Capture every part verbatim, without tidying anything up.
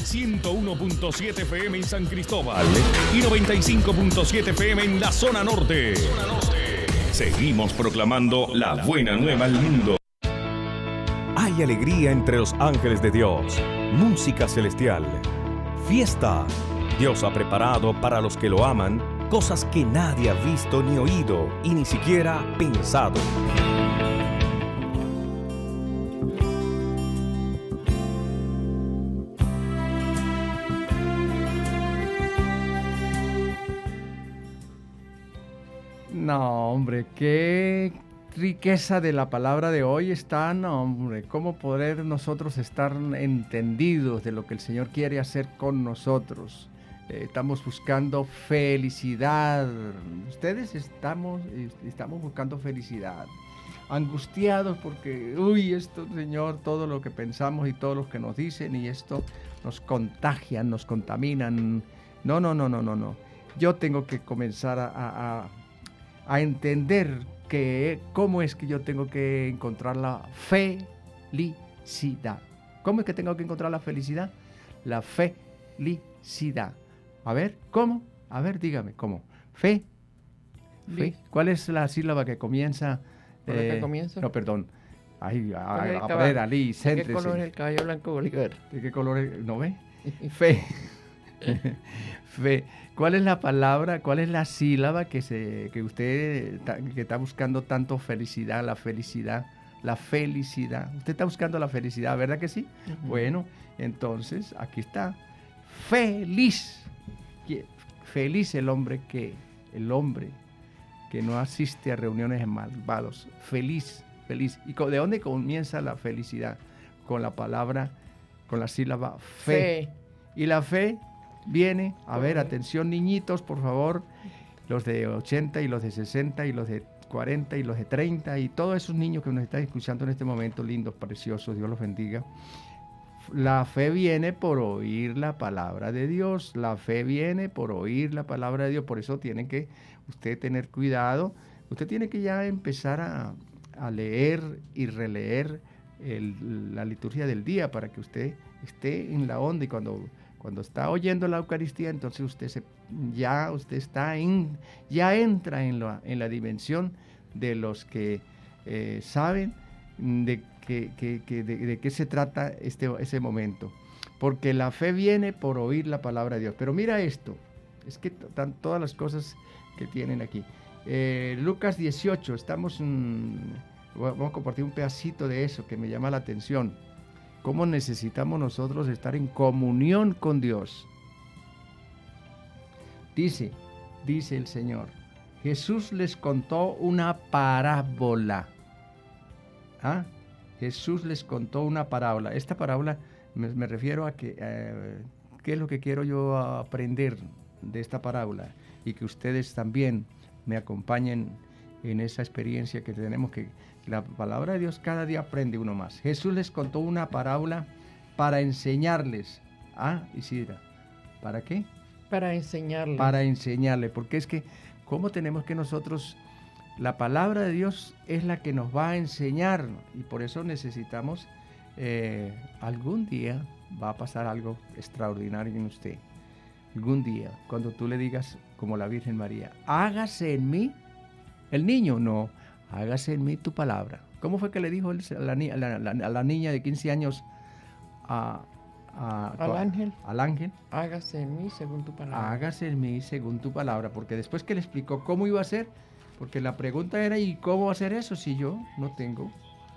ciento uno punto siete F M en San Cristóbal y noventa y cinco punto siete F M en la zona norte. Zona norte. Seguimos proclamando la buena nueva al mundo. Hay alegría entre los ángeles de Dios, música celestial, fiesta. Dios ha preparado para los que lo aman cosas que nadie ha visto ni oído y ni siquiera pensado. No, hombre, qué riqueza de la palabra de hoy está, no, hombre, cómo poder nosotros estar entendidos de lo que el Señor quiere hacer con nosotros. Eh, estamos buscando felicidad. Ustedes estamos, estamos buscando felicidad. Angustiados porque, uy, esto, Señor, todo lo que pensamos y todo lo que nos dicen y esto nos contagian, nos contaminan. No, no, no, no, no, no. Yo tengo que comenzar a... a a entender que cómo es que yo tengo que encontrar la felicidad. ¿Cómo es que tengo que encontrar la felicidad? La felicidad. A ver, ¿cómo? A ver, dígame, ¿cómo? Fe. Fe. ¿Cuál es la sílaba que comienza? ¿Con eh, la que comienza? No, perdón. Ay, a, a, a ver, Ali, céntrese. ¿De qué color es el caballo blanco Bolívar? ¿De qué color es? ¿No ve? Fe. Fe. ¿Cuál es la palabra, cuál es la sílaba que, se, que usted que está buscando tanto felicidad, la felicidad, la felicidad? Usted está buscando la felicidad, ¿verdad que sí? Uh-huh. Bueno, entonces aquí está. Feliz. Feliz el hombre que, el hombre que no asiste a reuniones de malvados. Feliz, feliz. ¿Y de dónde comienza la felicidad? Con la palabra, con la sílaba fe. fe. Y la fe viene, a ver, atención niñitos, por favor, los de ochenta y los de sesenta y los de cuarenta y los de treinta y todos esos niños que nos están escuchando en este momento, lindos, preciosos, Dios los bendiga. La fe viene por oír la palabra de Dios, la fe viene por oír la palabra de Dios, por eso tiene que usted tener cuidado, usted tiene que ya empezar a, a leer y releer el, la liturgia del día para que usted esté en la onda y cuando... Cuando está oyendo la Eucaristía, entonces usted se, ya usted está en, ya entra en la, en la dimensión de los que eh, saben de, que, que, que, de, de qué se trata este, ese momento. Porque la fe viene por oír la palabra de Dios. Pero mira esto, es que están todas las cosas que tienen aquí. Eh, Lucas dieciocho, estamos, mmm, vamos a compartir un pedacito de eso que me llama la atención. ¿Cómo necesitamos nosotros estar en comunión con Dios? Dice, dice el Señor, Jesús les contó una parábola. ¿Ah? Jesús les contó una parábola. Esta parábola me, me refiero a que, eh, ¿qué es lo que quiero yo aprender de esta parábola? Y que ustedes también me acompañen en esa experiencia que tenemos que... La palabra de Dios cada día aprende uno más. Jesús les contó una parábola para enseñarles. Ah, Isidra, ¿para qué? Para enseñarles. Para enseñarles, porque es que, ¿cómo tenemos que nosotros, la palabra de Dios es la que nos va a enseñar? Y por eso necesitamos, eh, algún día va a pasar algo extraordinario en usted. Algún día, cuando tú le digas, como la Virgen María, hágase en mí, el niño, no, hágase en mí tu palabra. ¿Cómo fue que le dijo a la, a la, a la niña de quince años a, a, al, ángel, al ángel? Hágase en mí según tu palabra. Hágase en mí según tu palabra. Porque después que le explicó cómo iba a ser, porque la pregunta era, ¿y cómo hacer eso si yo no tengo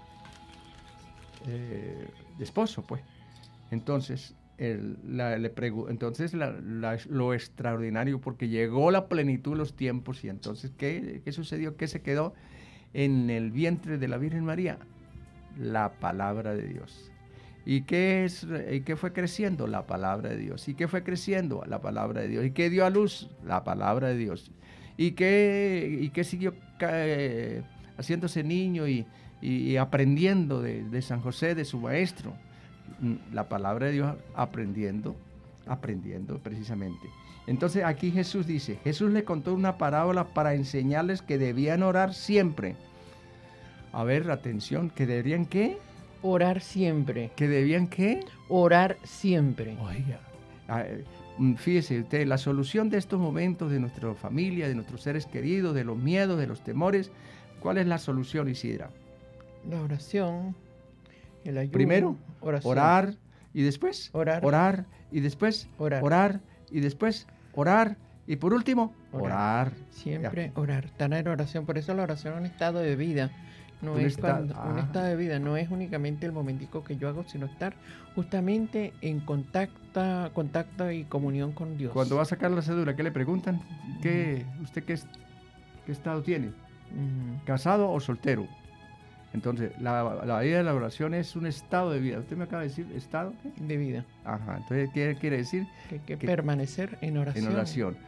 eh, esposo? Pues entonces, el, la, le pregu entonces la, la, lo extraordinario, porque llegó la plenitud de los tiempos y entonces, ¿qué, qué sucedió? ¿Qué se quedó en el vientre de la Virgen María? La palabra de Dios. ¿Y qué, es, ¿Y qué fue creciendo? La palabra de Dios. ¿Y qué fue creciendo? La palabra de Dios. ¿Y qué dio a luz? La palabra de Dios. ¿Y qué, y qué siguió eh, haciéndose niño y, y, y aprendiendo de, de San José, de su maestro? La palabra de Dios, aprendiendo, aprendiendo precisamente. Entonces aquí Jesús dice, Jesús le contó una parábola para enseñarles que debían orar siempre. A ver, atención, ¿que deberían qué? Orar siempre. ¿Que debían qué? Orar siempre. Oiga, ah, eh, mm, fíjese usted, la solución de estos momentos de nuestra familia, de nuestros seres queridos, de los miedos, de los temores, ¿cuál es la solución, Isidra? La oración, el ayuno. Primero, oración. orar y después Orar. orar y después Orar. orar y después orar y por último Orar. orar. Siempre orar, estar en oración. Por eso la oración es un estado de vida. No Un es estado- cuando- un ah. estado de vida, no es únicamente el momentico que yo hago, sino estar justamente en contacto, contacto y comunión con Dios. Cuando va a sacar la cédula, ¿qué le preguntan? ¿Qué, ¿Usted qué, es- qué estado tiene? Ujú. ¿Casado o soltero? Entonces, la, la vida de la oración es un estado de vida. Usted me acaba de decir, ¿estado? ¿Qué? De vida. Ajá, entonces, ¿qué quiere decir? Que hay que Que- permanecer en oración. En oración.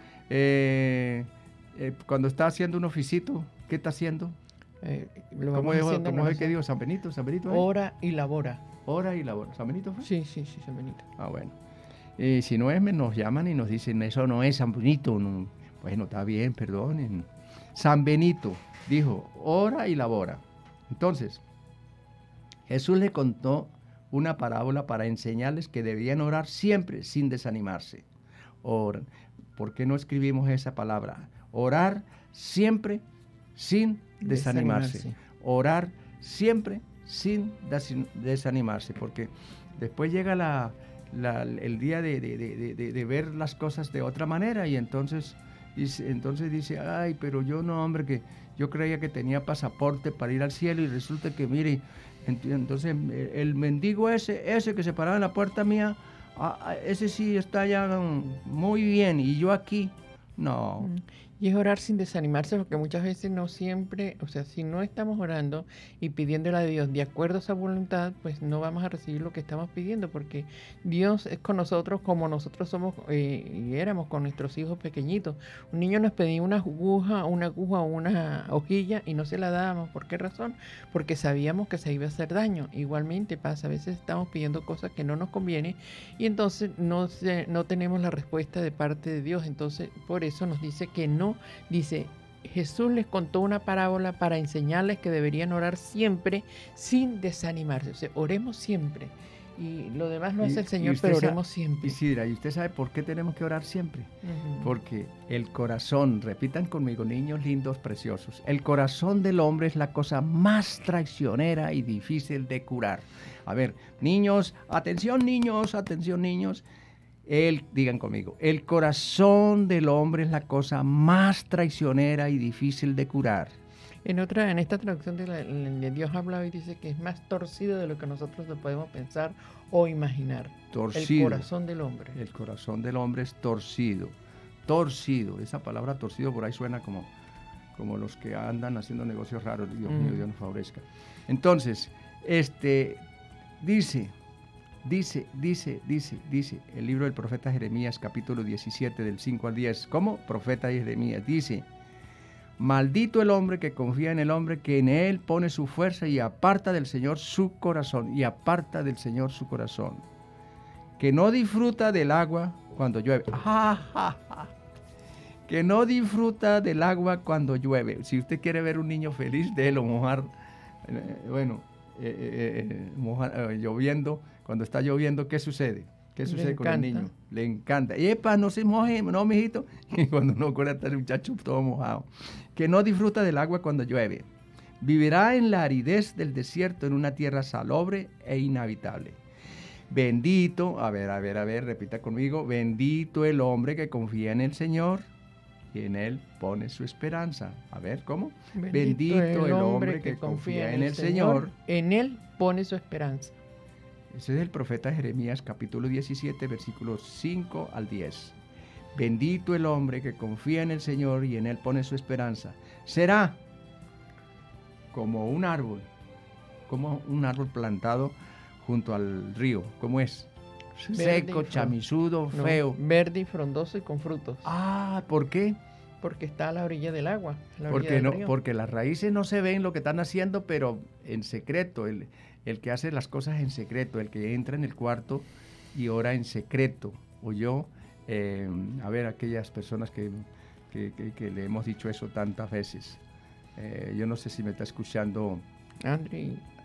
Eh, eh, cuando está haciendo un oficito, ¿qué está haciendo? Eh, lo ¿Cómo vamos dijo, haciendo en cómo es que oración. dijo San Benito? ¿San Benito? ahí? Ora y labora. Hora y labor. ¿San Benito fue? Sí, sí, sí, San Benito. Ah, bueno. Y si no es, me- nos llaman y nos dicen, eso no es San Benito. No. Bueno, está bien, perdonen. San Benito dijo, ora y labora. Entonces, Jesús le contó una parábola para enseñarles que debían orar siempre sin desanimarse. Or, ¿Por qué no escribimos esa palabra? Orar siempre sin desanimarse. Desanimarse. Orar siempre sin des- desanimarse, porque después llega la, la- el día de, de- de- de- de ver las cosas de otra manera y entonces dice, entonces dice, ay, pero yo no, hombre, que yo creía que tenía pasaporte para ir al cielo y resulta que, mire, ent- entonces eh, el mendigo ese, ese que se paraba en la puerta mía, ah, ah, ese sí está ya mm, muy bien y yo aquí, no. Mm. Y es orar sin desanimarse, porque muchas veces no siempre, o sea, si no estamos orando y pidiéndole a Dios de acuerdo a esa voluntad, pues no vamos a recibir lo que estamos pidiendo, porque Dios es con nosotros como nosotros somos eh, y éramos con nuestros hijos pequeñitos. Un niño nos pedía una aguja, una aguja o una hojilla y no se la dábamos. ¿Por qué razón? Porque sabíamos que se iba a hacer daño. Igualmente pasa, a veces estamos pidiendo cosas que no nos conviene y entonces no, se, no tenemos la respuesta de parte de Dios. Entonces, por eso nos dice que no. Dice, Jesús les contó una parábola para enseñarles que deberían orar siempre sin desanimarse. O sea, oremos siempre. Y lo demás lo Y- hace el y Señor, usted pero sa- oremos siempre. Isidra, ¿y usted sabe por qué tenemos que orar siempre? Ujú. Porque el corazón, repitan conmigo, niños lindos, preciosos, el corazón del hombre es la cosa más traicionera y difícil de curar. A ver, niños, atención niños, atención niños. El, digan conmigo, el corazón del hombre es la cosa más traicionera y difícil de curar. En otra, en esta traducción de, la, de Dios habla y dice que es más torcido de lo que nosotros lo podemos pensar o imaginar. Torcido. El corazón del hombre. El corazón del hombre es torcido, torcido. Esa palabra torcido por ahí suena como, como los que andan haciendo negocios raros. Dios mío, Mm. Dios nos favorezca. Entonces, este, dice, dice, dice, dice, dice, el libro del profeta Jeremías, capítulo diecisiete, del cinco al diez. ¿Cómo? Profeta Jeremías dice, maldito el hombre que confía en el hombre, que en él pone su fuerza y aparta del Señor su corazón, y aparta del Señor su corazón, que no disfruta del agua cuando llueve. ¡Ja, ja, ja! Que no disfruta del agua cuando llueve. Si usted quiere ver un niño feliz, déjelo mojar, eh, bueno, eh, eh, eh, mojar, eh, lloviendo. Cuando está lloviendo, ¿qué sucede? ¿Qué Le sucede con el encanta. niño? Le encanta. ¡Epa, no se moje, no, mijito! Y cuando no acuerda está el muchacho todo mojado. Que no disfruta del agua cuando llueve. Vivirá en la aridez del desierto, en una tierra salobre e inhabitable. Bendito, a ver, a ver, a ver, repita conmigo. Bendito el hombre que confía en el Señor y en él pone su esperanza. A ver, ¿cómo? Bendito el hombre que confía en el Señor. En él pone su esperanza. Ese es el profeta Jeremías, capítulo diecisiete, versículos cinco al diez. Bendito el hombre que confía en el Señor y en él pone su esperanza. Será como un árbol, como un árbol plantado junto al río. ¿Cómo es? Verde y Seco, fron- chamisudo, No, feo. verde y frondoso y con frutos. Ah, ¿por qué? Porque está a la orilla del agua. A la orilla Porque, del no, río. porque las raíces no se ven lo que están haciendo, pero en secreto. El, el que hace las cosas en secreto, el que entra en el cuarto y ora en secreto. O yo, eh, a ver, aquellas personas que, que, que- que le hemos dicho eso tantas veces. Eh, yo no sé si me está escuchando Andri,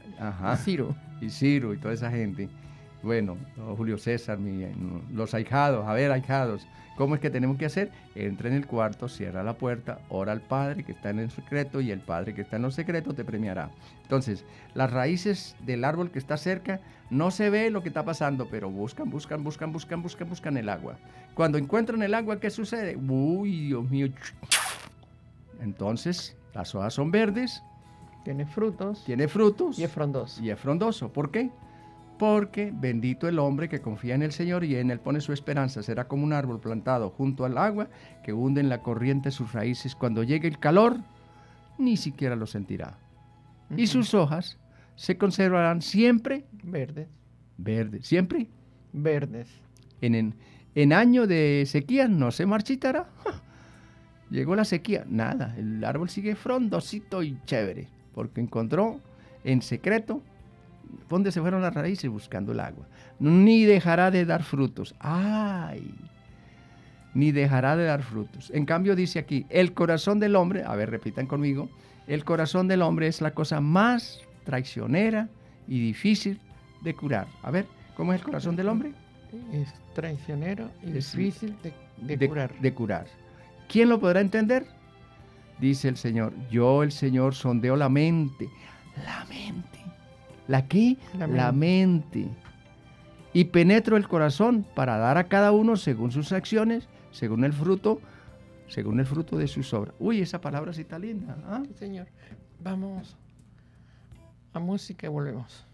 Ajá. Y Ciro. Y Ciro y toda esa gente. Bueno, Julio César, mi, los ahijados, a ver, ahijados, ¿cómo es que tenemos que hacer? Entra en el cuarto, cierra la puerta, ora al Padre que está en el secreto y el Padre que está en lo secreto te premiará. Entonces, las raíces del árbol que está cerca, no se ve lo que está pasando, pero buscan, buscan, buscan, buscan, buscan, buscan el agua. Cuando encuentran el agua, ¿qué sucede? Uy, Dios mío. Entonces, las hojas son verdes. Tiene frutos. Tiene frutos. Y es frondoso. Y es frondoso. ¿Por qué? Porque bendito el hombre que confía en el Señor y en él pone su esperanza. Será como un árbol plantado junto al agua que hunde en la corriente sus raíces. Cuando llegue el calor, ni siquiera lo sentirá. Uh-huh. Y sus hojas se conservarán siempre verdes. Verdes. ¿Siempre? Verdes. En, en, en año de sequía no se marchitará. Llegó la sequía. Nada. El árbol sigue frondosito y chévere. Porque encontró en secreto ¿dónde se fueron las raíces? Buscando el agua. Ni dejará de dar frutos. ¡Ay! Ni dejará de dar frutos. En cambio dice aquí, el corazón del hombre, a ver, repitan conmigo, el corazón del hombre es la cosa más traicionera y difícil de curar. A ver, ¿cómo es el corazón del hombre? Es traicionero y es difícil de, de, de curar. De curar. ¿Quién lo podrá entender? Dice el Señor, yo el Señor sondeo la mente. La mente. ¿La qué? La mente. La mente. Y penetro el corazón para dar a cada uno según sus acciones, según el fruto, según el fruto de sus obras. Uy, esa palabra sí está linda. ¿Ah? Sí, señor. Vamos a música y volvemos.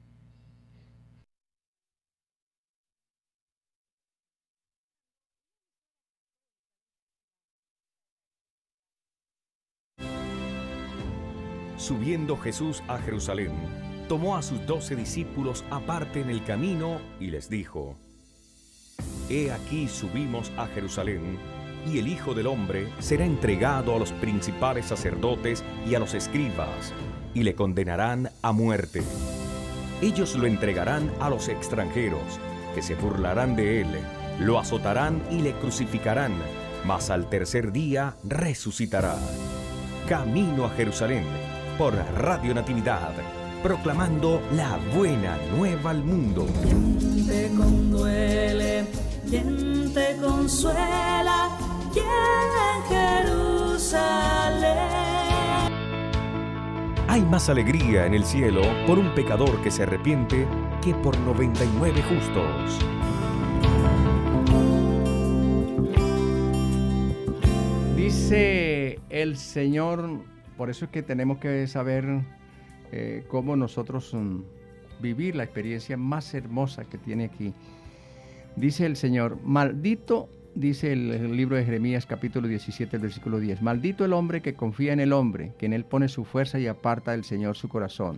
Subiendo Jesús a Jerusalén, tomó a sus doce discípulos aparte en el camino y les dijo: He aquí subimos a Jerusalén, y el Hijo del Hombre será entregado a los principales sacerdotes y a los escribas, y le condenarán a muerte. Ellos lo entregarán a los extranjeros, que se burlarán de él, lo azotarán y le crucificarán, mas al tercer día resucitará. Camino a Jerusalén, por Radio Natividad, proclamando la buena nueva al mundo. ¿Quién te conduele? ¿Quién te consuela? ¿Quién Jerusalén? Hay más alegría en el cielo por un pecador que se arrepiente que por noventa y nueve justos. Dice el Señor, por eso es que tenemos que saber eh, cómo nosotros um, vivir la experiencia más hermosa que tiene aquí. Dice el Señor, maldito, dice el, el libro de Jeremías capítulo diecisiete, el versículo diez, maldito el hombre que confía en el hombre, que en él pone su fuerza y aparta del Señor su corazón.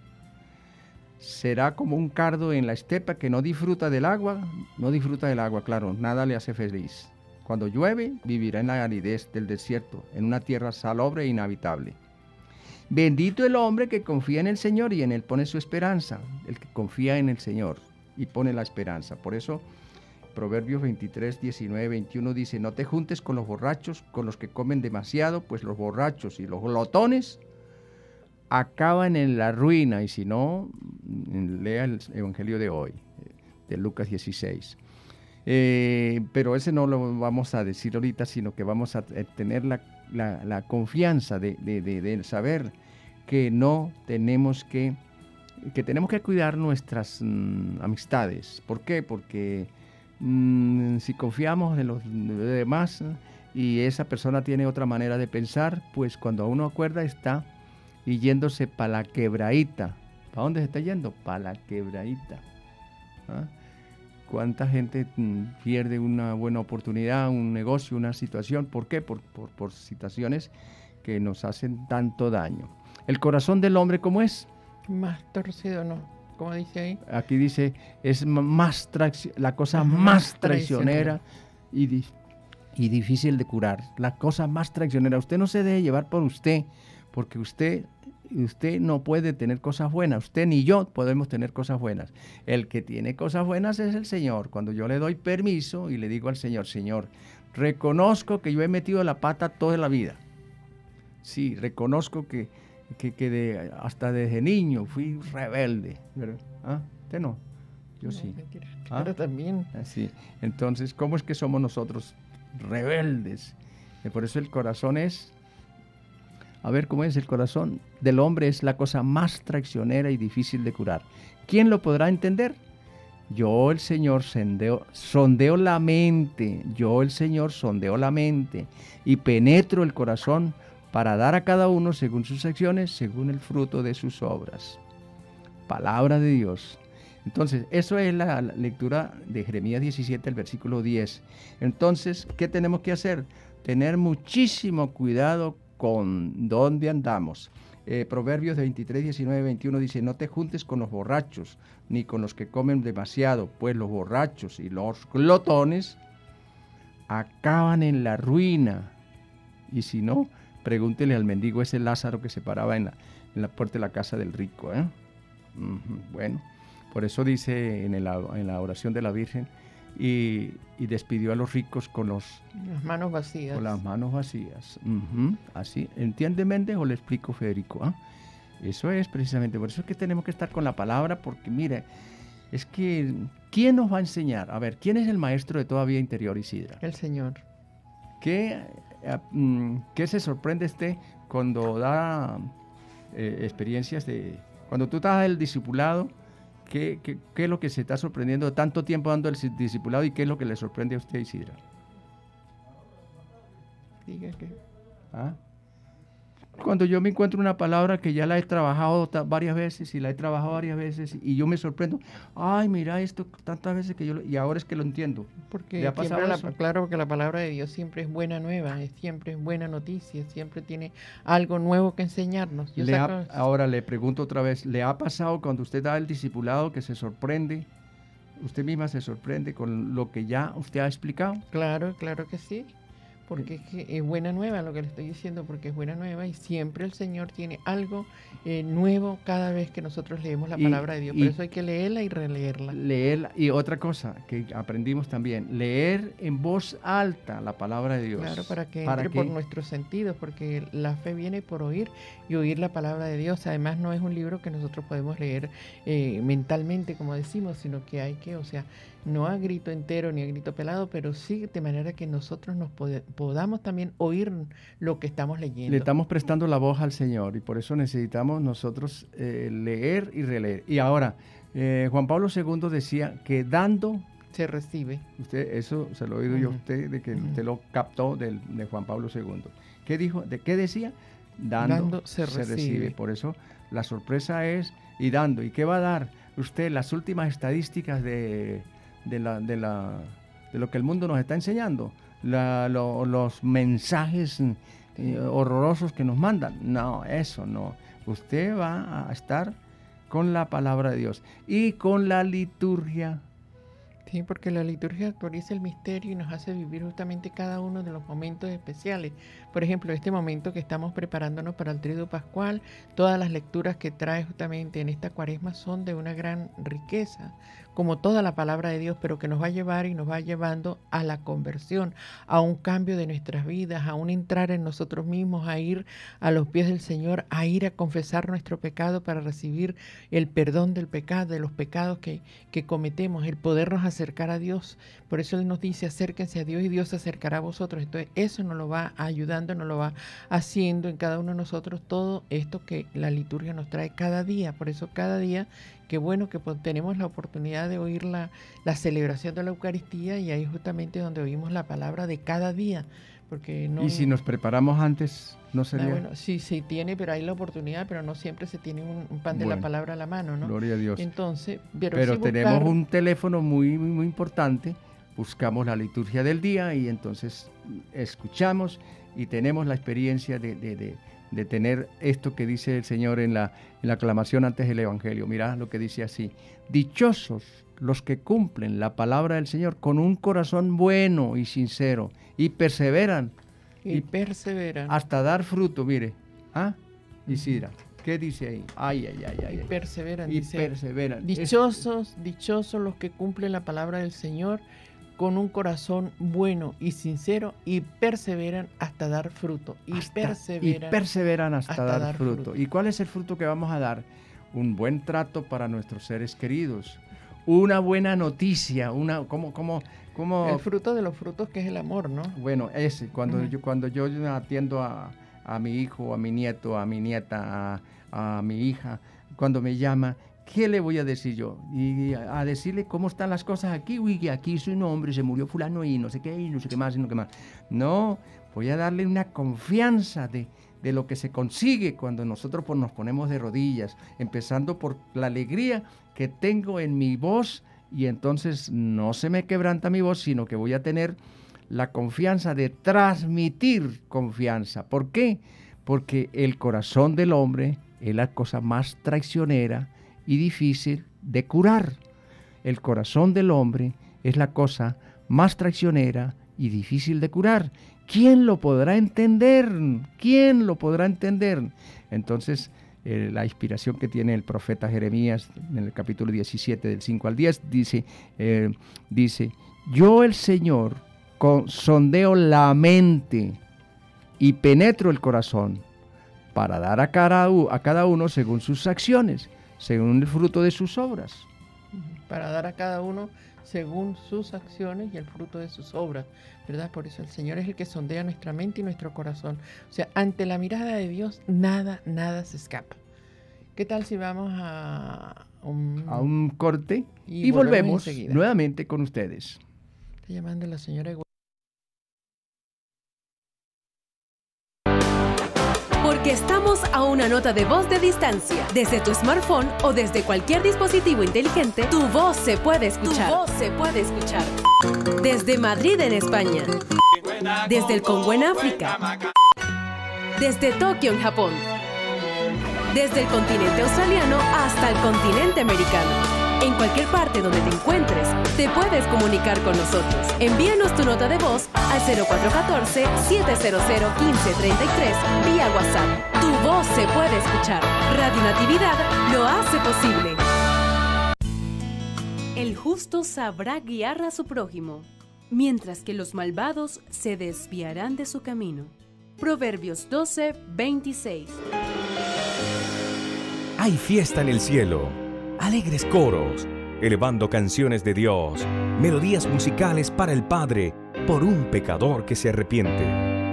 Será como un cardo en la estepa que no disfruta del agua, no disfruta del agua, claro, nada le hace feliz. Cuando llueve, vivirá en la aridez del desierto, en una tierra salobre e inhabitable. Bendito el hombre que confía en el Señor y en él pone su esperanza, el que confía en el Señor y pone la esperanza. Por eso, Proverbios veintitrés, diecinueve, veintiuno dice, no te juntes con los borrachos, con los que comen demasiado, pues los borrachos y los glotones acaban en la ruina. Y si no, lea el Evangelio de hoy, de Lucas dieciséis. Eh, pero ese no lo vamos a decir ahorita, sino que vamos a tener la, la, la confianza de, de, de, de saber que no tenemos que, que tenemos que cuidar nuestras mm, amistades. ¿Por qué? Porque mm, si confiamos en los demás y esa persona tiene otra manera de pensar, pues cuando uno acuerda está yéndose para la quebradita. ¿Para dónde se está yendo? Para la quebradita. ¿Ah? ¿Cuánta gente pierde una buena oportunidad, un negocio, una situación? ¿Por qué? Por, por, por situaciones que nos hacen tanto daño. ¿El corazón del hombre cómo es? Más torcido, ¿no? ¿Cómo dice ahí? Aquí dice, es más la cosa más, más traicionera, traicionera. Y, di y difícil de curar. La cosa más traicionera. Usted no se debe llevar por usted, porque usted... Usted no puede tener cosas buenas, usted ni yo podemos tener cosas buenas. El que tiene cosas buenas es el Señor. Cuando yo le doy permiso y le digo al Señor, Señor, reconozco que yo he metido la pata toda la vida. Sí, reconozco que que, que de, hasta desde niño fui rebelde, ¿verdad? ¿Ah? ¿Usted no? Yo No, sí. mentira. ¿Ah? Pero también. Así. Entonces, ¿cómo es que somos nosotros rebeldes? Y por eso el corazón es, a ver cómo es el corazón del hombre, es la cosa más traicionera y difícil de curar. ¿Quién lo podrá entender? Yo el Señor sondeo, sondeo la mente, yo el Señor sondeo la mente y penetro el corazón para dar a cada uno según sus acciones, según el fruto de sus obras. Palabra de Dios. Entonces, eso es la, la lectura de Jeremías diecisiete, el versículo diez. Entonces, ¿qué tenemos que hacer? Tener muchísimo cuidado con dónde andamos. Eh, Proverbios veintitrés, diecinueve, veintiuno dice, no te juntes con los borrachos, ni con los que comen demasiado, pues los borrachos y los glotones acaban en la ruina. Y si no, pregúntele al mendigo ese Lázaro que se paraba en la, en la puerta de la casa del rico. ¿eh? Uh-huh. Bueno, por eso dice en, el, en la oración de la Virgen, y, y despidió a los ricos con, los, Las manos vacías. con las manos vacías. Uh-huh. Así, ¿entiende Méndez o le explico, Federico? ¿Ah? Eso es precisamente, por eso es que tenemos que estar con la palabra, porque mire, es que, ¿quién nos va a enseñar? A ver, ¿quién es el maestro de toda vida interior, Isidra? El Señor. ¿Qué, eh, ¿qué se sorprende usted cuando da eh, experiencias de... Cuando tú estás el discipulado, ¿qué, qué, ¿qué es lo que se está sorprendiendo de tanto tiempo dando el discipulado y qué es lo que le sorprende a usted, Isidra? Diga que... ¿Ah? Cuando yo me encuentro una palabra que ya la he trabajado varias veces y la he trabajado varias veces y yo me sorprendo, ay, mira esto tantas veces que yo lo, y ahora es que lo entiendo. Porque ¿Le ha pasado siempre la, eso? claro, porque la palabra de Dios siempre es buena nueva, es, siempre es buena noticia, siempre tiene algo nuevo que enseñarnos. Yo Le saco- ha, ahora le pregunto otra vez, ¿le ha pasado cuando usted da el discipulado que se sorprende, usted misma se sorprende con lo que ya usted ha explicado? Claro, claro que sí. Porque es, que es buena nueva lo que le estoy diciendo, porque es buena nueva y siempre el Señor tiene algo eh, nuevo cada vez que nosotros leemos la Y- palabra de Dios. y- Por eso hay que leerla y releerla. Leer, y otra cosa que aprendimos también, leer en voz alta la palabra de Dios. Claro, para que ¿Para entre qué? por nuestros sentidos, porque la fe viene por oír y oír la palabra de Dios. Además, no es un libro que nosotros podemos leer eh, mentalmente, como decimos, sino que hay que, o sea, no a grito entero ni a grito pelado, pero sí de manera que nosotros nos pode- podamos también oír lo que estamos leyendo. Le estamos prestando la voz al Señor y por eso necesitamos nosotros eh, leer y releer. Y ahora, eh, Juan Pablo segundo decía que dando, Se recibe. usted eso se lo he oído yo a Ujú. usted, de que Ujú. usted lo captó del, de Juan Pablo segundo. ¿Qué dijo? ¿De qué decía? Dando, Dando se recibe. Por eso la sorpresa es y dando. ¿Y qué va a dar usted? Las últimas estadísticas de, de, la, de, la, de lo que el mundo nos está enseñando. La- lo- los mensajes eh, horrorosos que nos mandan. No, eso no. Usted va a estar con la palabra de Dios y con la liturgia. Sí, porque la liturgia actualiza el misterio y nos hace vivir justamente cada uno de los momentos especiales. Por ejemplo, este momento que estamos preparándonos para el Triduo Pascual, todas las lecturas que trae justamente en esta cuaresma son de una gran riqueza, como toda la palabra de Dios, pero que nos va a llevar y nos va llevando a la conversión, a un cambio de nuestras vidas, a un entrar en nosotros mismos, a ir a los pies del Señor, a ir a confesar nuestro pecado para recibir el perdón del pecado, de los pecados que, que cometemos, el podernos acercar a Dios. Por eso Él nos dice, acérquense a Dios y Dios se acercará a vosotros. Entonces eso nos lo va ayudando, nos lo va haciendo en cada uno de nosotros todo esto que la liturgia nos trae cada día. Por eso cada día, qué bueno que pues, tenemos la oportunidad de oír la, la celebración de la Eucaristía y ahí justamente donde oímos la palabra de cada día. Porque no, Y si nos preparamos antes, no ah, sería. bueno, sí, sí tiene, pero hay la oportunidad, pero no siempre se tiene un, un pan de Bueno, la palabra a la mano, ¿no? Gloria a Dios. Entonces, pero, Pero sí tenemos buscar- un teléfono muy, muy, muy importante. Buscamos la liturgia del día y entonces escuchamos y tenemos la experiencia de, de, de, de tener esto que dice el Señor en la, en la aclamación antes del Evangelio. Mirá lo que dice así: dichosos los que cumplen la palabra del Señor con un corazón bueno y sincero y perseveran y y perseveran. hasta dar fruto. Mire, ¿ah? Isidra, ¿qué dice ahí? Ay, ay, ay, ay. Y ay. perseveran, Y dice. perseveran. Es- Dichosos, dichosos los que cumplen la palabra del Señor con un corazón bueno y sincero y perseveran hasta dar fruto. Y, Hasta- perseveran, y perseveran hasta, hasta dar, dar fruto. fruto. ¿Y cuál es el fruto que vamos a dar? Un buen trato para nuestros seres queridos, una buena noticia, una como como como el fruto de los frutos que es el amor, ¿no? bueno, ese cuando Ujú. yo cuando yo atiendo a, a mi hijo, a mi nieto, a mi nieta, a, a mi hija, cuando me llama, ¿qué le voy a decir yo? Y a, a decirle cómo están las cosas aquí, uy, que aquí su nombre se murió fulano y no sé qué, y no sé qué más, y no sé qué más. No, voy a darle una confianza de, de lo que se consigue cuando nosotros pues, nos ponemos de rodillas, empezando por la alegría que tengo en mi voz, y entonces no se me quebranta mi voz, sino que voy a tener la confianza de transmitir confianza. ¿Por qué? Porque el corazón del hombre es la cosa más traicionera y difícil de curar. El corazón del hombre es la cosa más traicionera y difícil de curar. ¿Quién lo podrá entender? ¿Quién lo podrá entender? Entonces, eh, la inspiración que tiene el profeta Jeremías en el capítulo diecisiete, del cinco al diez, dice, eh, dice, yo el Señor con, sondeo la mente y penetro el corazón para dar a cada, a cada uno según sus acciones, según el fruto de sus obras. Para dar a cada uno según sus acciones y el fruto de sus obras, ¿verdad? Por eso el Señor es el que sondea nuestra mente y nuestro corazón. O sea, ante la mirada de Dios, nada, nada se escapa. ¿Qué tal si vamos a un, A un corte y, y volvemos, enseguida? nuevamente con ustedes. Está llamando la señora Igual. Porque estamos a una nota de voz de distancia. Desde tu smartphone o desde cualquier dispositivo inteligente, tu voz se puede escuchar. Tu voz se puede escuchar. Desde Madrid, en España. Desde el Congo, en África. Desde Tokio, en Japón. Desde el continente australiano hasta el continente americano. En cualquier parte donde te encuentres, te puedes comunicar con nosotros. Envíanos tu nota de voz al cero cuatro uno cuatro, siete cero cero, uno cinco tres tres vía WhatsApp. Tu voz se puede escuchar. Radio Natividad lo hace posible. El justo sabrá guiar a su prójimo, mientras que los malvados se desviarán de su camino. Proverbios doce, veintiséis. Hay fiesta en el cielo, alegres coros, elevando canciones de Dios, melodías musicales para el Padre, por un pecador que se arrepiente.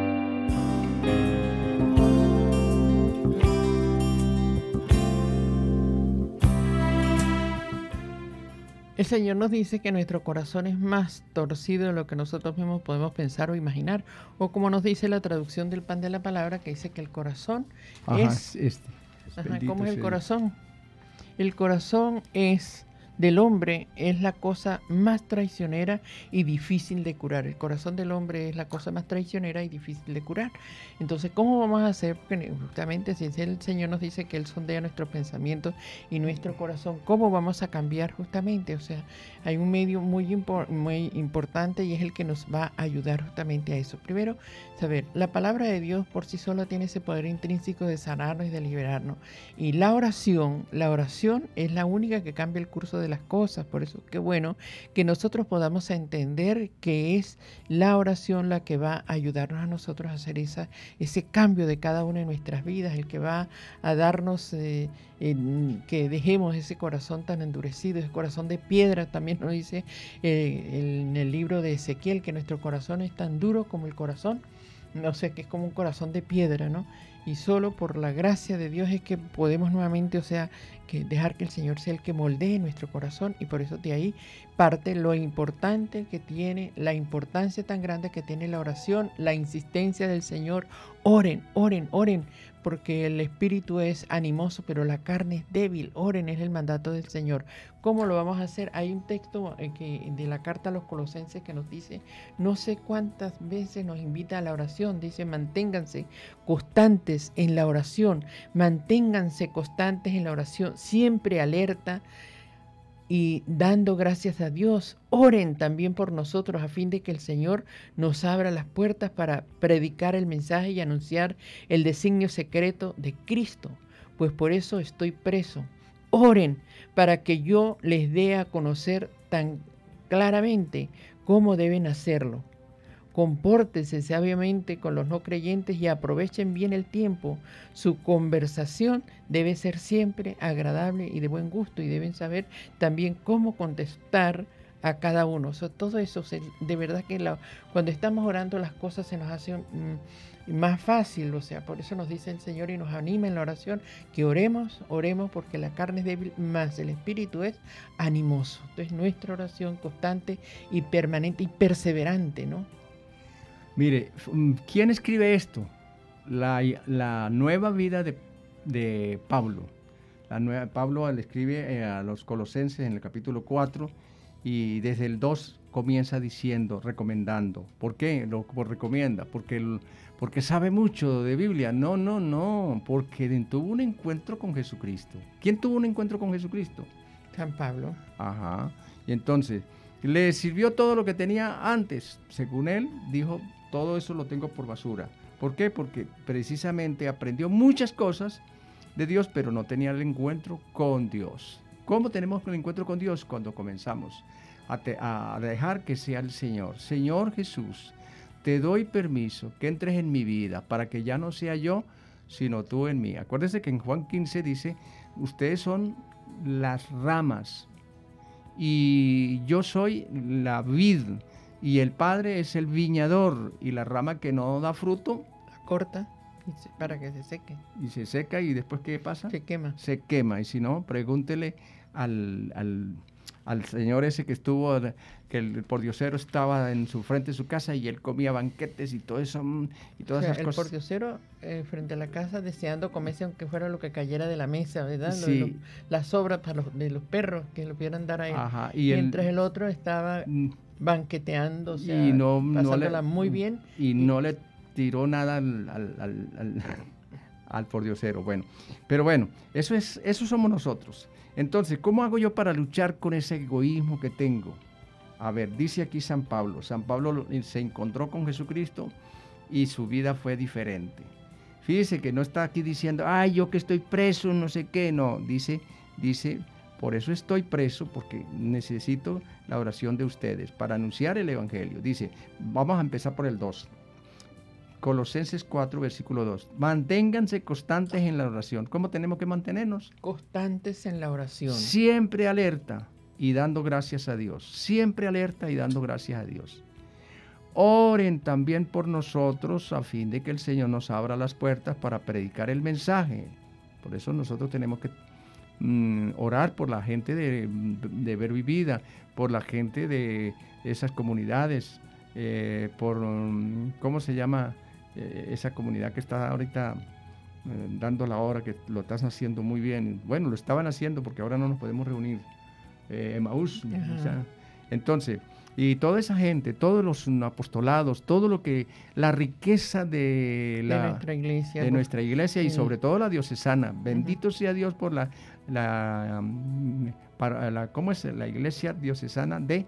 El Señor nos dice que nuestro corazón es más torcido de lo que nosotros mismos podemos pensar o imaginar. O como nos dice la traducción del Pan de la Palabra, que dice que el corazón Ajá, es... este. Ajá, Bendito ¿cómo es el sea. corazón? El corazón es del hombre, es la cosa más traicionera y difícil de curar. El corazón del hombre es la cosa más traicionera y difícil de curar. Entonces, ¿cómo vamos a hacer? Porque justamente si el Señor nos dice que Él sondea nuestros pensamientos y nuestro corazón, ¿cómo vamos a cambiar justamente? O sea, hay un medio muy, impor- muy importante y es el que nos va a ayudar justamente a eso. Primero, saber, la palabra de Dios por sí sola tiene ese poder intrínseco de sanarnos y de liberarnos. Y la oración, la oración es la única que cambia el curso de las cosas. Por eso, qué bueno que nosotros podamos entender que es la oración la que va a ayudarnos a nosotros a hacer esa, ese cambio de cada una de nuestras vidas, el que va a darnos eh, en, que dejemos ese corazón tan endurecido, ese corazón de piedra. También nos dice eh, en el libro de Ezequiel que nuestro corazón es tan duro como el corazón, no sé, que es como un corazón de piedra, ¿no? Y solo por la gracia de Dios es que podemos nuevamente, o sea, que dejar que el Señor sea el que moldee nuestro corazón. Y por eso de ahí parte lo importante que tiene, la importancia tan grande que tiene la oración, la insistencia del Señor. Oren, oren, oren, porque el espíritu es animoso, pero la carne es débil. Oren, es el mandato del Señor. ¿Cómo lo vamos a hacer? Hay un texto eh, que, de la carta a los Colosenses que nos dice, no sé cuántas veces nos invita a la oración. Dice, manténganse constantes en la oración, manténganse constantes en la oración, siempre alerta y dando gracias a Dios. Oren también por nosotros a fin de que el Señor nos abra las puertas para predicar el mensaje y anunciar el designio secreto de Cristo, pues por eso estoy preso. Oren para que yo les dé a conocer tan claramente cómo deben hacerlo. Compórtense sabiamente con los no creyentes y aprovechen bien el tiempo. Su conversación debe ser siempre agradable y de buen gusto, y deben saber también cómo contestar a cada uno. O sea, todo eso, se, de verdad que la, cuando estamos orando las cosas se nos hacen mm, más fácil. O sea, por eso nos dice el Señor y nos anima en la oración que oremos, oremos porque la carne es débil, más el espíritu es animoso. Entonces nuestra oración constante y permanente y perseverante, ¿no? Mire, ¿quién escribe esto? La, la nueva vida de, de Pablo. La nueva, Pablo le escribe eh, a los Colosenses en el capítulo cuatro, y desde el dos comienza diciendo, recomendando. ¿Por qué lo por recomienda? Porque, el, porque sabe mucho de Biblia. No, no, no, porque tuvo un encuentro con Jesucristo. ¿Quién tuvo un encuentro con Jesucristo? San Pablo. Ajá. Y entonces, le sirvió todo lo que tenía antes. Según él, dijo, todo eso lo tengo por basura. ¿Por qué? Porque precisamente aprendió muchas cosas de Dios, pero no tenía el encuentro con Dios. ¿Cómo tenemos el encuentro con Dios? Cuando comenzamos a, te, a dejar que sea el Señor. Señor Jesús, te doy permiso que entres en mi vida para que ya no sea yo, sino tú en mí. Acuérdense que en Juan quince dice, ustedes son las ramas y yo soy la vid, y el Padre es el viñador, y la rama que no da fruto, La corta para que se seque. Y se seca, y después ¿qué pasa? Se quema. Se quema, y si no, pregúntele al, al, al señor ese que estuvo, que el pordiosero estaba en su frente de su casa y él comía banquetes y todo eso, y todas O sea, esas el cosas. El pordiosero eh, frente a la casa deseando comerse aunque fuera lo que cayera de la mesa, ¿verdad? Lo- Sí. lo- las sobras para los, de los perros que lo pudieran dar a él. Ajá, y el- Mientras el, otro estaba Mm, banqueteando, o sea, y no, no pasándola le, muy bien. y no le tiró nada al, al, al, al, al pordiosero. Bueno, pero bueno, eso es, eso somos nosotros. Entonces, ¿cómo hago yo para luchar con ese egoísmo que tengo? A ver, dice aquí San Pablo. San Pablo se encontró con Jesucristo y su vida fue diferente. Fíjese que no está aquí diciendo, ay, yo que estoy preso, no sé qué. No, dice, dice, por eso estoy preso, porque necesito la oración de ustedes para anunciar el Evangelio. Dice, vamos a empezar por el dos. Colosenses cuatro, versículo dos. Manténganse constantes en la oración. ¿Cómo tenemos que mantenernos? Constantes en la oración. Siempre alerta y dando gracias a Dios. Siempre alerta y dando gracias a Dios. Oren también por nosotros a fin de que el Señor nos abra las puertas para predicar el mensaje. Por eso nosotros tenemos que mm, orar por la gente de, de Verbo y Vida, por la gente de esas comunidades, eh, por, um, ¿cómo se llama? Eh, esa comunidad que está ahorita eh, dando la hora, que lo están haciendo muy bien. Bueno, lo estaban haciendo porque ahora no nos podemos reunir. Eh, Emaús. O sea, entonces, y toda esa gente, todos los apostolados, todo lo que, la riqueza de, la, de nuestra iglesia, de nuestra iglesia y sí. sobre todo la diocesana. Bendito uh-huh. sea Dios por la, la, para la, ¿cómo es? La iglesia diocesana de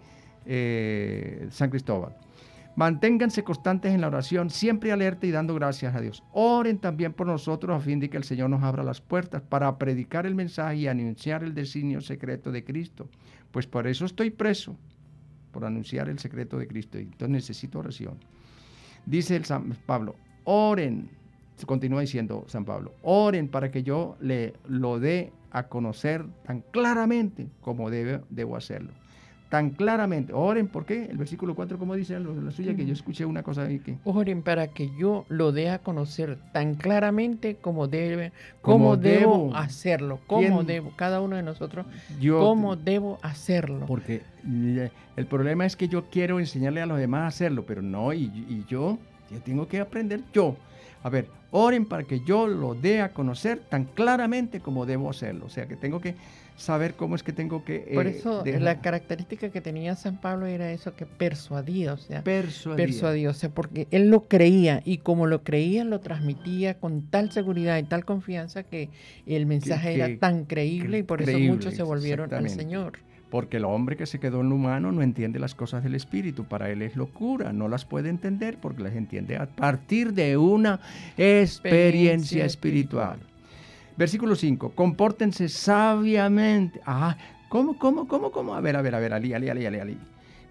eh, San Cristóbal. Manténganse constantes en la oración, siempre alerta y dando gracias a Dios. Oren también por nosotros a fin de que el Señor nos abra las puertas para predicar el mensaje y anunciar el designio secreto de Cristo. Pues por eso estoy preso, por anunciar el secreto de Cristo. Y entonces necesito oración. Dice el San Pablo, oren, continúa diciendo San Pablo, oren para que yo le lo dé a conocer tan claramente como debe, debo hacerlo. Tan claramente, oren, ¿por qué? El versículo cuatro, ¿cómo dice la suya? Que yo escuché una cosa ahí que... Oren para que yo lo dé a conocer tan claramente como debe, cómo debo, debo hacerlo, cómo debo, cada uno de nosotros, yo, cómo debo hacerlo. Porque el problema es que yo quiero enseñarle a los demás a hacerlo, pero no, y, y yo, yo tengo que aprender yo. A ver, oren para que yo lo dé a conocer tan claramente como debo hacerlo. O sea, que tengo que saber cómo es que tengo que... Por eh, eso dejar. La característica que tenía San Pablo era eso, que persuadía, o sea, persuadía. persuadía, o sea, porque él lo creía y como lo creía lo transmitía con tal seguridad y tal confianza que el mensaje que, que, era tan creíble y por creíble, eso muchos se volvieron al Señor. Porque el hombre que se quedó en lo humano no entiende las cosas del Espíritu, para él es locura, no las puede entender porque las entiende a partir de una experiencia, experiencia espiritual. espiritual. Versículo cinco, compórtense sabiamente. Ah, ¿cómo, cómo, cómo, cómo? A ver, a ver, a ver, Ali, Ali, Ali, Ali, Ali.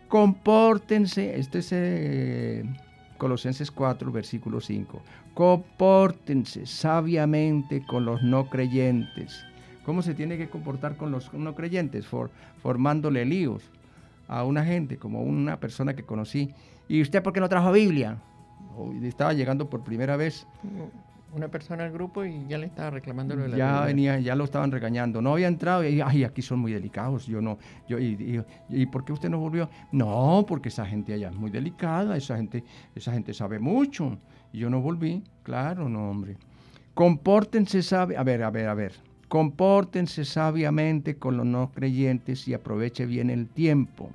Compórtense, esto es eh, Colosenses cuatro, versículo cinco. Compórtense sabiamente con los no creyentes. ¿Cómo se tiene que comportar con los no creyentes? For, formándole líos a una gente, como una persona que conocí. ¿Y usted por qué no trajo Biblia? Estaba llegando por primera vez. Una persona al grupo y ya le estaba reclamando lo de la ya Biblia. venía, ya lo estaban regañando. No había entrado y ay, aquí son muy delicados. Yo no, yo y, y, y ¿por qué usted no volvió? No, porque esa gente allá es muy delicada, esa gente, esa gente sabe mucho. Y yo no volví, claro, no, hombre. Compórtense sabi, a ver, a ver, a ver. Compórtense sabiamente con los no creyentes y aproveche bien el tiempo.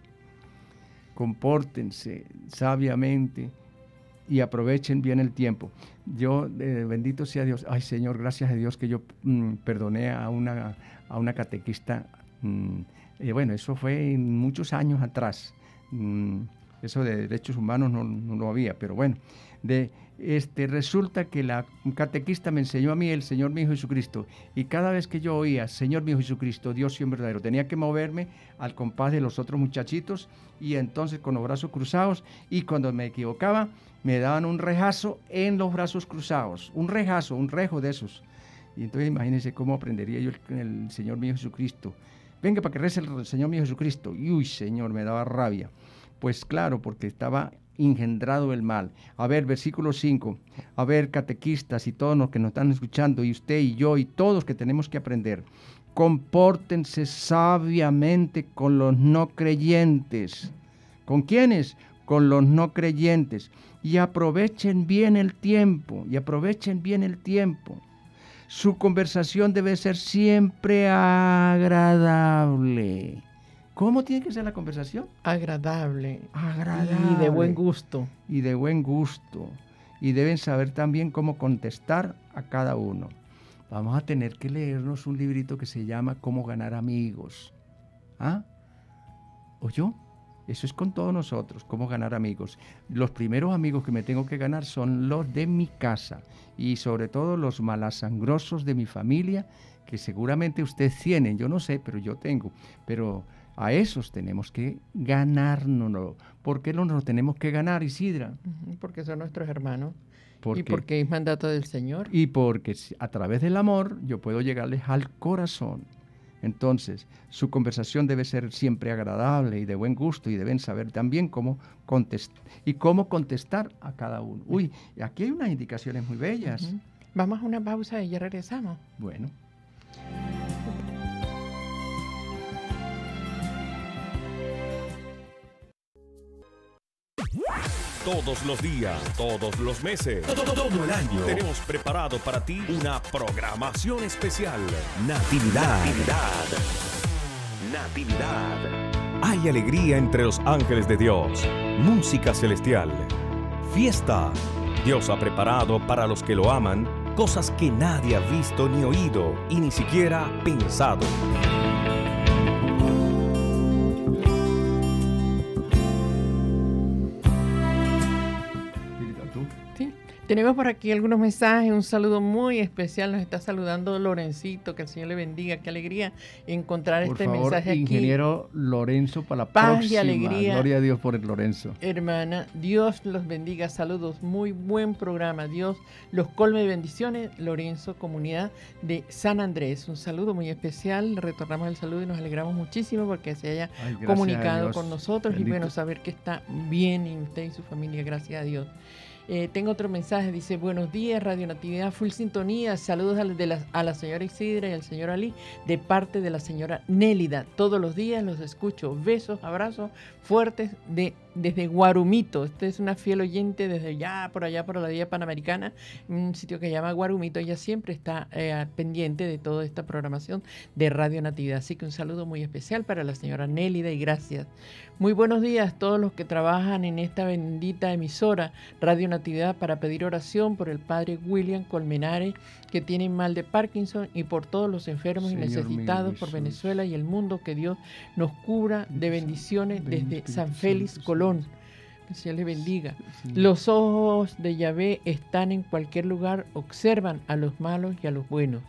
Compórtense sabiamente y aprovechen bien el tiempo. Yo, eh, bendito sea Dios, ay Señor, gracias a Dios que yo mm, perdoné a una, a una catequista, mm, eh, bueno, eso fue en muchos años atrás, mm, eso de derechos humanos no, no lo había, pero bueno, de, este, resulta que la catequista me enseñó a mí el Señor mi Hijo Jesucristo, y cada vez que yo oía Señor mi Hijo Jesucristo, Dios sí en verdadero, tenía que moverme al compás de los otros muchachitos, y entonces con los brazos cruzados, y cuando me equivocaba, me daban un rejazo en los brazos cruzados, un rejazo, un rejo de esos. Y entonces imagínense cómo aprendería yo el, el Señor mío Jesucristo. Venga para que rece el Señor mío Jesucristo. Y uy, Señor, me daba rabia. Pues claro, porque estaba engendrado el mal. A ver, versículo cinco. A ver, catequistas y todos los que nos están escuchando, y usted y yo y todos que tenemos que aprender. Compórtense sabiamente con los no creyentes. ¿Con quiénes? Con los no creyentes. Y aprovechen bien el tiempo, y aprovechen bien el tiempo. Su conversación debe ser siempre agradable. ¿Cómo tiene que ser la conversación? Agradable. Agradable. Y de buen gusto. Y de buen gusto. Y deben saber también cómo contestar a cada uno. Vamos a tener que leernos un librito que se llama Cómo ganar amigos. ¿Ah? ¿Oyó? Eso es con todos nosotros, cómo ganar amigos. Los primeros amigos que me tengo que ganar son los de mi casa y sobre todo los malasangrosos de mi familia, que seguramente ustedes tienen, yo no sé, pero yo tengo. Pero a esos tenemos que ganárnoslo. ¿Por qué no nos tenemos que ganar, Isidra? Porque son nuestros hermanos. Porque, y porque es mandato del Señor. Y porque a través del amor yo puedo llegarles al corazón. Entonces, su conversación debe ser siempre agradable y de buen gusto y deben saber también cómo contestar y cómo contestar a cada uno. Uy, aquí hay unas indicaciones muy bellas. Uh-huh. Vamos a una pausa y ya regresamos. Bueno. Todos los días, todos los meses, todo el año, tenemos preparado para ti una programación especial. Natividad. Natividad. Natividad. Hay alegría entre los ángeles de Dios, música celestial, fiesta. Dios ha preparado para los que lo aman cosas que nadie ha visto ni oído y ni siquiera pensado. Tenemos por aquí algunos mensajes, un saludo muy especial, nos está saludando Lorencito, que el Señor le bendiga, qué alegría encontrar por este favor, mensaje aquí. Ingeniero Lorenzo, para la Paz próxima. y alegría. Gloria a Dios por el Lorenzo. Hermana, Dios los bendiga, saludos, muy buen programa, Dios los colme de bendiciones, Lorenzo, comunidad de San Andrés, un saludo muy especial, retornamos el saludo y nos alegramos muchísimo porque se haya Ay, comunicado con nosotros Bendito. Y bueno, saber que está bien y usted y su familia, gracias a Dios. Eh, tengo otro mensaje, dice, buenos días, Radio Natividad, full sintonía, saludos a la, de la, a la señora Isidra y al señor Ali, de parte de la señora Nélida, todos los días los escucho, besos, abrazos fuertes de, desde Guarumito, esta es una fiel oyente desde ya por allá por la vía Panamericana, un sitio que se llama Guarumito, ella siempre está eh, pendiente de toda esta programación de Radio Natividad, así que un saludo muy especial para la señora Nélida y gracias. Muy buenos días a todos los que trabajan en esta bendita emisora Radio Natividad para pedir oración por el padre William Colmenares que tiene mal de Parkinson y por todos los enfermos Señor y necesitados mío, por Jesús. Venezuela y el mundo, que Dios nos cubra de bendiciones desde Espíritu San Félix, Santo, Colón. Señor. Que el Señor les bendiga. Sí. Los ojos de Yahvé están en cualquier lugar, observan a los malos y a los buenos.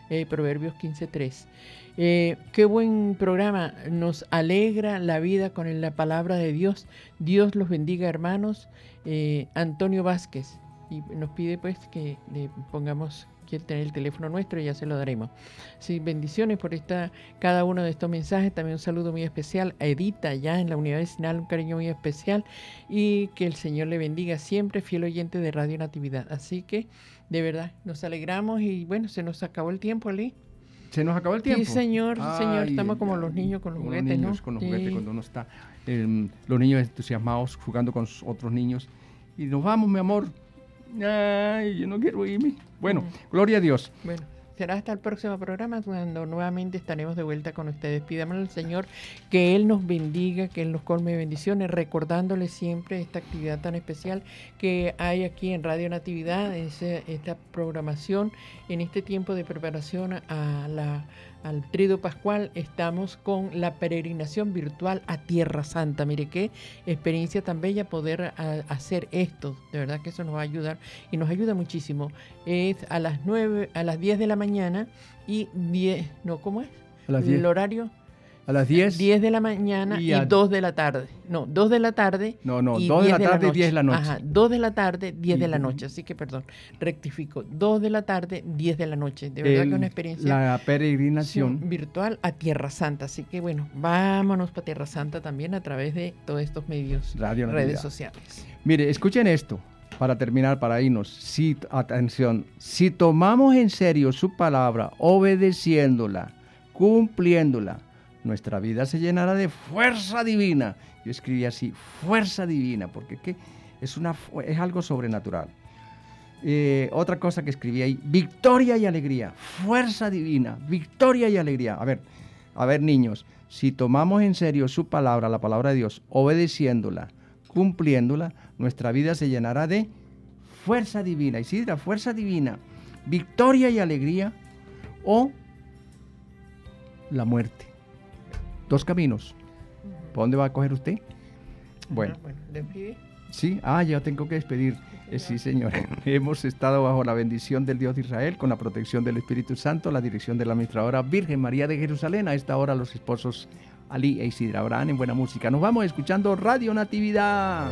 eh, Proverbios quince tres. Eh, qué buen programa, nos alegra la vida con la palabra de Dios. Dios los bendiga, hermanos. Eh, Antonio Vázquez, y nos pide pues que le pongamos, quiere tener el teléfono nuestro y ya se lo daremos. Sí, bendiciones por esta, cada uno de estos mensajes. También un saludo muy especial a Edita, ya en la unidad vecinal, un cariño muy especial, y que el Señor le bendiga siempre, fiel oyente de Radio Natividad. Así que, de verdad, nos alegramos y bueno, se nos acabó el tiempo, Lee. ¿Se nos acabó el tiempo? Sí, señor, Ay, señor, estamos como ay, los niños con los como juguetes, niños ¿no? con los Sí. juguetes, cuando uno está, eh, los niños entusiasmados jugando con sus otros niños. Y nos vamos, mi amor. Ay, yo no quiero irme. Bueno, Mm. gloria a Dios. Bueno, será hasta el próximo programa cuando nuevamente estaremos de vuelta con ustedes. Pidámosle al Señor que Él nos bendiga, que Él nos colme de bendiciones, recordándole siempre esta actividad tan especial que hay aquí en Radio Natividad, ese, esta programación en este tiempo de preparación a la, al Tríodo Pascual. Estamos con la peregrinación virtual a Tierra Santa. Mire qué experiencia tan bella poder a, hacer esto. De verdad que eso nos va a ayudar y nos ayuda muchísimo. Es a las nueve, a las diez de la mañana y diez, no, ¿cómo es? A las diez. El horario. A las diez. diez de la mañana y y, a- dos de la tarde. No, dos de la tarde. No, no, y dos de la diez tarde y diez de la noche. Ajá, dos de la tarde, diez de la Y- noche. Así que, perdón, rectifico. dos de la tarde, diez de la noche. De verdad El- que es una experiencia La peregrinación. virtual a Tierra Santa. Así que, bueno, vámonos para Tierra Santa también a través de todos estos medios, Radio redes Natividad. sociales. Mire, escuchen esto, para terminar, para irnos. Si, atención, si tomamos en serio su palabra, obedeciéndola, cumpliéndola, nuestra vida se llenará de fuerza divina. Yo escribí así, fuerza divina, porque ¿qué? Es, una, fu- es algo sobrenatural. Eh, otra cosa que escribí ahí, victoria y alegría, fuerza divina, victoria y alegría. A ver, a ver niños, si tomamos en serio su palabra, la palabra de Dios, obedeciéndola, cumpliéndola, nuestra vida se llenará de fuerza divina. Isidra, fuerza divina, victoria y alegría o la muerte. Dos caminos. ¿Por dónde va a coger usted? Bueno. Ajá, bueno, despide. Sí, ah, yo tengo que despedir. Eh, sí, señor. Hemos estado bajo la bendición del Dios de Israel, con la protección del Espíritu Santo, la dirección de la administradora Virgen María de Jerusalén. A esta hora los esposos Ali e Isidra Abraham en buena música. Nos vamos escuchando Radio Natividad.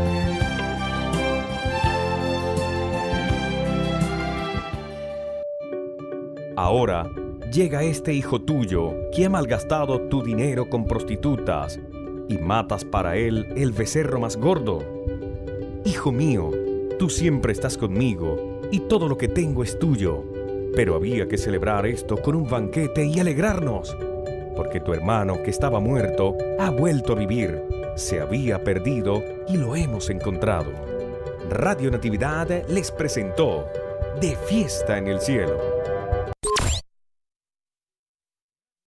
Ahora llega este hijo tuyo que ha malgastado tu dinero con prostitutas y matas para él el becerro más gordo. Hijo mío, tú siempre estás conmigo y todo lo que tengo es tuyo, pero había que celebrar esto con un banquete y alegrarnos, porque tu hermano que estaba muerto ha vuelto a vivir, se había perdido y lo hemos encontrado. Radio Natividad les presentó De Fiesta en el Cielo.